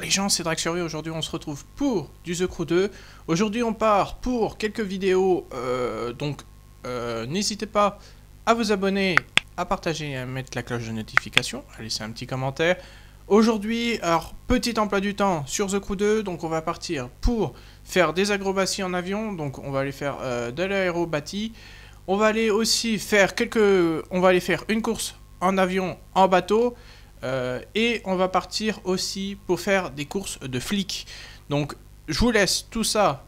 les gens, c'est Drake. Aujourd'hui on se retrouve pour du The Crew 2. Aujourd'hui on part pour quelques vidéos, n'hésitez pas à vous abonner, à partager et à mettre la cloche de notification, à laisser un petit commentaire. Aujourd'hui, alors petit emploi du temps sur The Crew 2, donc on va partir pour faire des acrobaties en avion, donc on va aller faire de l'aérobatie. On va aller aussi faire une course en avion, en bateau. Et on va partir aussi pour faire des courses de flics. Donc je vous laisse tout ça.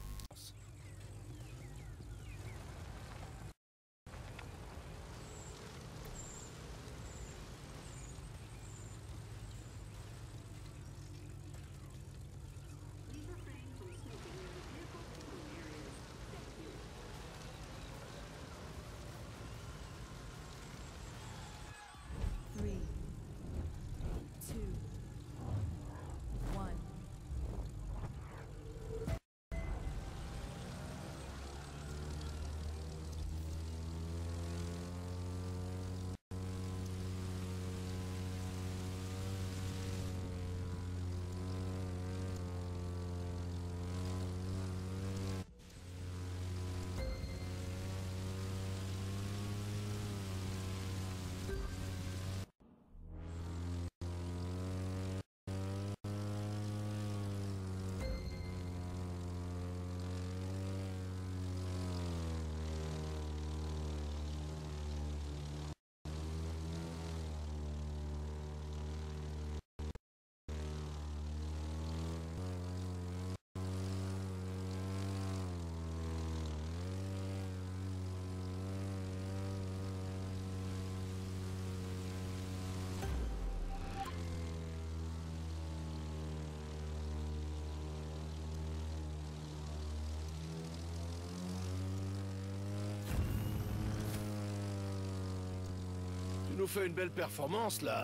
Tu nous fais une belle performance là.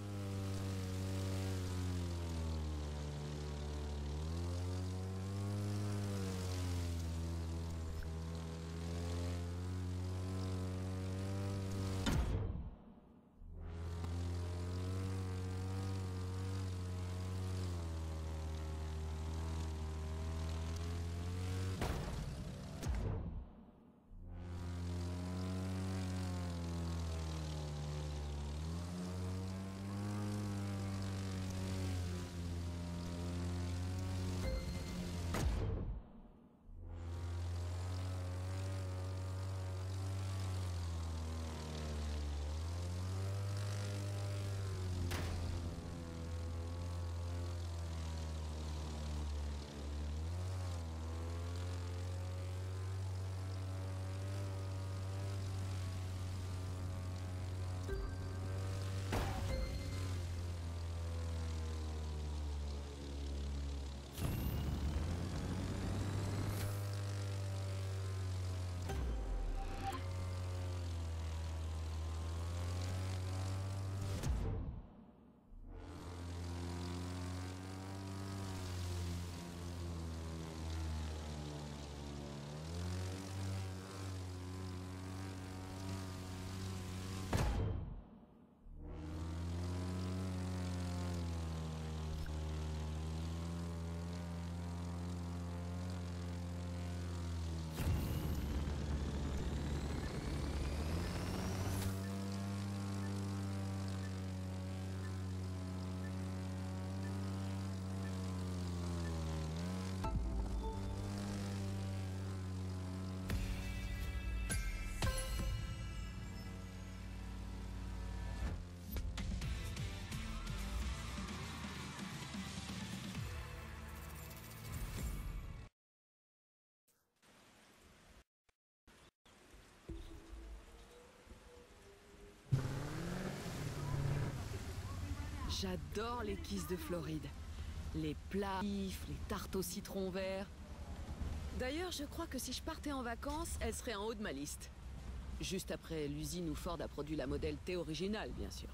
J'adore les kisses de Floride. Les plats, les tartes au citron vert. D'ailleurs, je crois que si je partais en vacances, elle serait en haut de ma liste. Juste après l'usine où Ford a produit la Model T originale, bien sûr.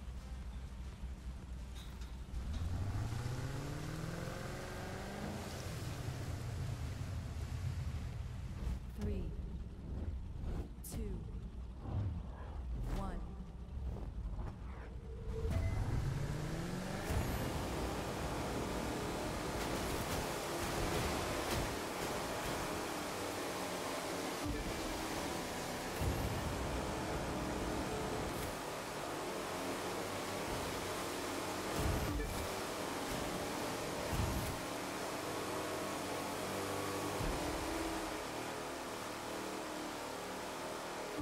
Three, two, one.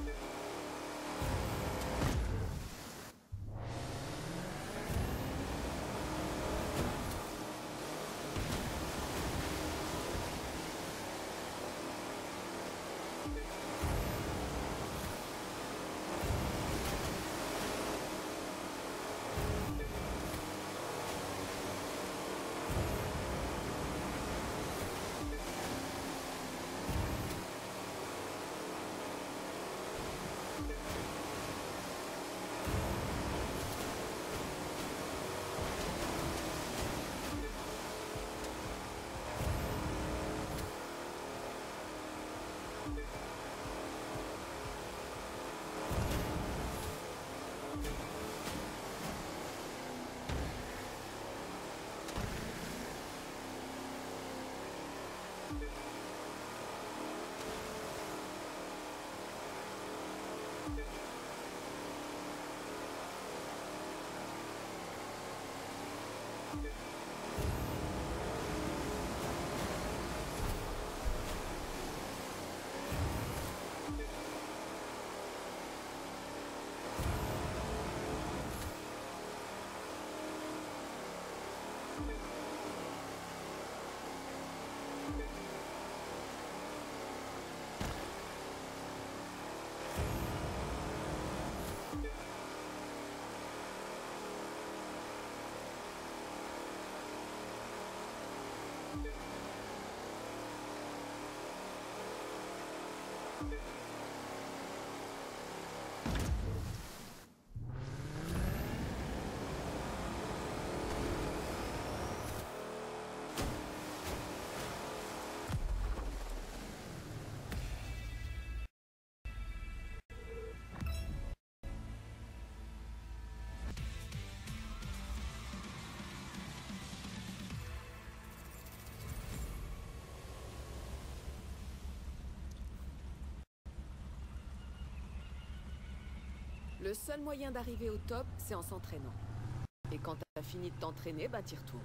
Le seul moyen d'arriver au top, c'est en s'entraînant. Et quand t'as fini de t'entraîner, bah t'y retournes.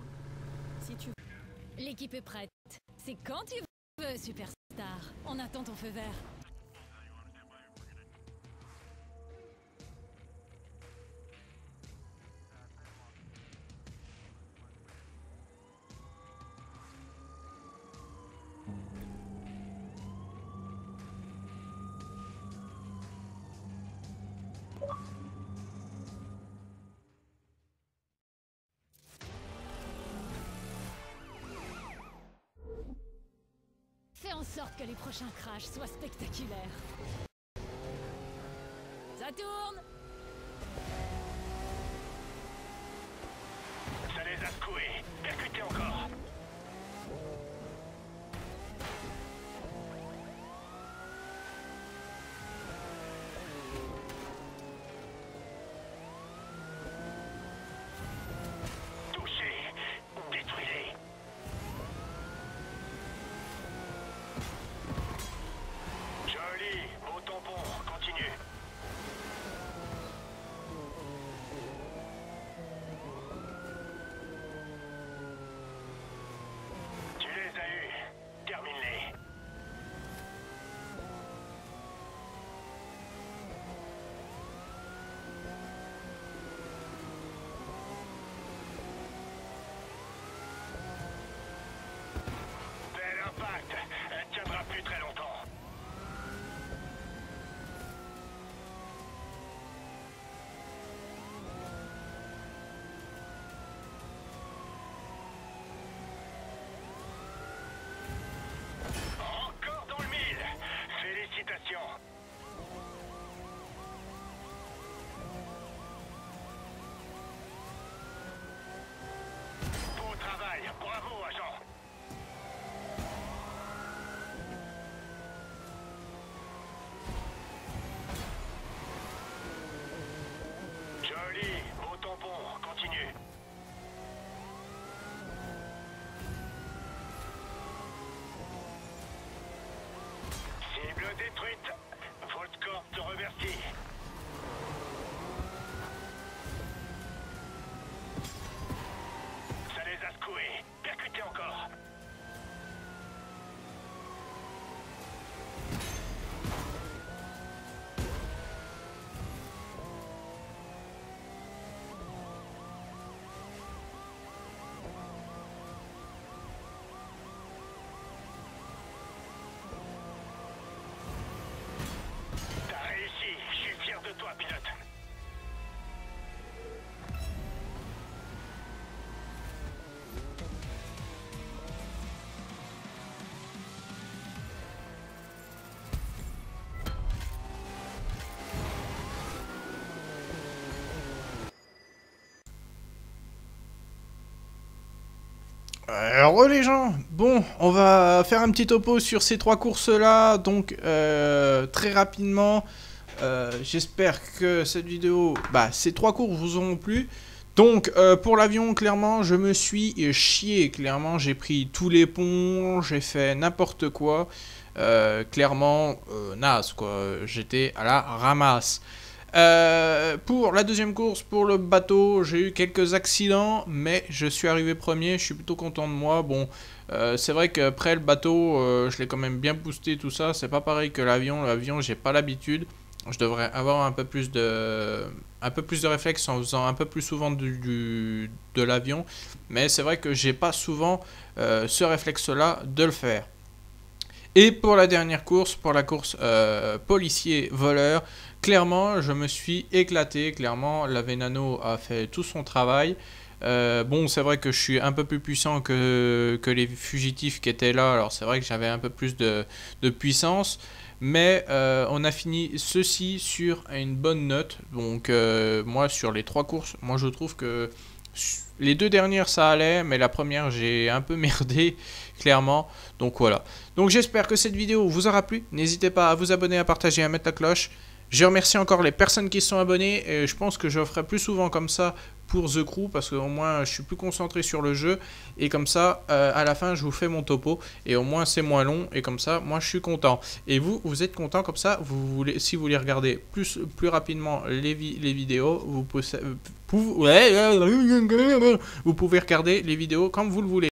Si tu... L'équipe est prête. C'est quand tu veux, Superstar. On attend ton feu vert. Fais en sorte que les prochains crashs soient spectaculaires. Ça tourne! Ça les a secoués. Percutez encore. Touchez. Détruisez. Joli. Beau tampon. Continue. Tu les as eus. Termine-les. Bel impact. Elle tiendra plus très longtemps. Encore dans le mille. Félicitations. Beau travail. Bravo, agent. Joli. Beau tampon. Continue. Cible détruite. Votre corps te remercie. Ça les a secoués. Percutez encore. Alors les gens, bon, on va faire un petit topo sur ces 3 courses-là, donc très rapidement, j'espère que cette vidéo, ces 3 courses vous auront plu. Donc pour l'avion, clairement, je me suis chié, clairement, j'ai pris tous les ponts, j'ai fait n'importe quoi, clairement, naze quoi, j'étais à la ramasse. Pour la deuxième course, pour le bateau, j'ai eu quelques accidents, mais je suis arrivé premier, je suis plutôt content de moi. Bon, c'est vrai qu'après le bateau, je l'ai quand même bien boosté, tout ça. C'est pas pareil que l'avion. L'avion, j'ai pas l'habitude. Je devrais avoir un peu plus de réflexe en faisant un peu plus souvent de l'avion. Mais c'est vrai que j'ai pas souvent ce réflexe-là de le faire. Et pour la dernière course, pour la course policier-voleur, clairement, je me suis éclaté. Clairement, la Venano a fait tout son travail. Bon, c'est vrai que je suis un peu plus puissant que les fugitifs qui étaient là. Alors, c'est vrai que j'avais un peu plus de puissance. Mais on a fini ceci sur une bonne note. Donc, moi, sur les 3 courses, moi, je trouve que les 2 dernières ça allait, mais la première j'ai un peu merdé, clairement. Donc voilà. Donc j'espère que cette vidéo vous aura plu. N'hésitez pas à vous abonner, à partager, à mettre la cloche. Je remercie encore les personnes qui se sont abonnées. Et je pense que je ferai plus souvent comme ça pour The Crew, parce qu'au moins je suis plus concentré sur le jeu. Et comme ça, à la fin, je vous fais mon topo. Et au moins c'est moins long. Et comme ça, moi je suis content. Et vous, vous êtes content comme ça. Si vous voulez regarder plus rapidement les vidéos, vous pouvez regarder les vidéos comme vous le voulez.